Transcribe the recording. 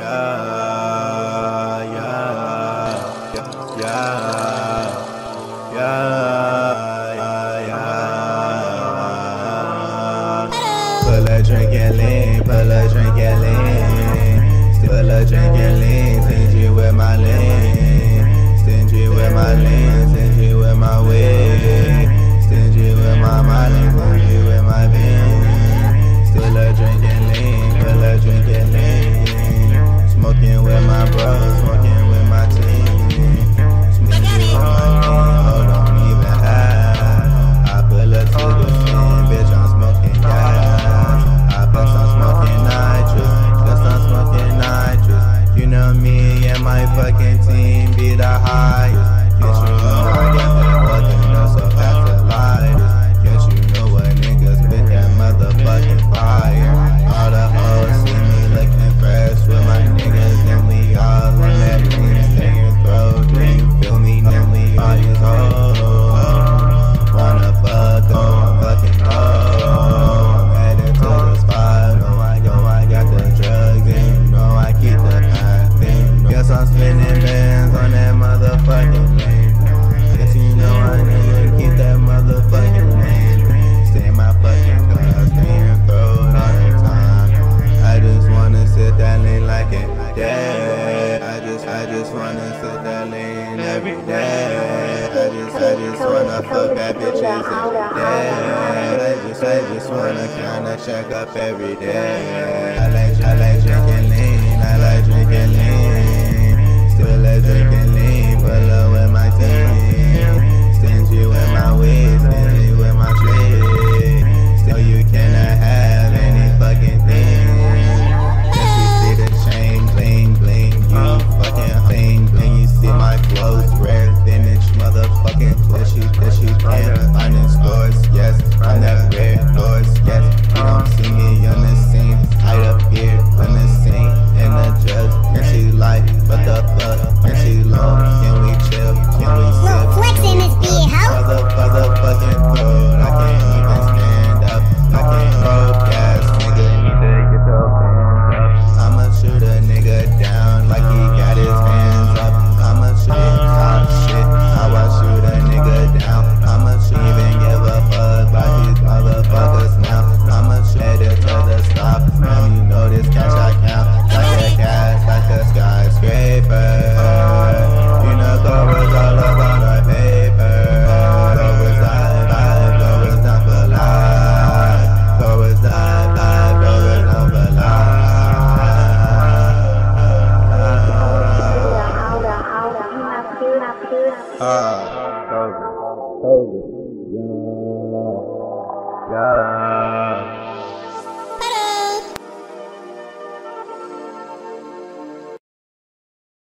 Pull a drink and lean, pull a drink and lean. Pull a drink and lean, stingy with my lean. Stingy with my lean, stingy with my weed. Stingy with my money, stingy with my bean. Still a drink and lean, pull a drink and lean. Smoking with my bros, smoking with my team. Smoking with my lean, hold on even high. I pull up to the scene, bitch, I'm smoking gas. I bet I'm smoking nitrous, guess I'm smoking nitrous. You know me and my fucking team be the highest. Guess you know I got that fucking up so fast to lighters. Guess you know what niggas spit that motherfucking fire. All the hoes see me looking fresh with my niggas, and we all on that green staying throat. Do you feel me? Then we all these hoes wanna fuck on fucking hoe. I'm headed to the spot, I got the drugs, and you know I keep the pack. Guess I'm spinning bands on that motherfucking lane. Guess you know I nigga keep that motherfucking lane. Stay in my fucking class, clean throat all the time. I just wanna sit that lane like it dead. I just wanna sit that lane every day. I just wanna fuck bad bitches every day. I just wanna kinda check up every day. I like drinking lean, I like drinking lean. Still like drinking lean, pull up with my team. Stingy with my weed, stingy with my tree. Still you cannot have any fucking thing. Guess you see the chain, bling bling, you fucking bling bling. You see my clothes, rare vintage motherfucking clothes. That you can't find in stores, yes. I'm that rare doors, yes. You don't see me on the scene, hide up here on the scene. And the judge, and she like, what the fuck? And she low, can we chill? Can we sip? Flex in this beat, ho. Motherfucking throat, I can't even stand up. I can't hold gas, nigga. You need to get your hands up. I'ma shoot a nigga down like he got his hands up. I'ma shoot hot shit, how I shoot a nigga down. I'ma shoot, even give a fuck about these motherfuckers now. I'ma shoot it to the stop. Now you know this cash I count. Like a cash, like a skyscraper. You know Gora's all about our paper. Gora's live, Gora's not for life. Gora's live, Gora's not for life. COVID. Yeah.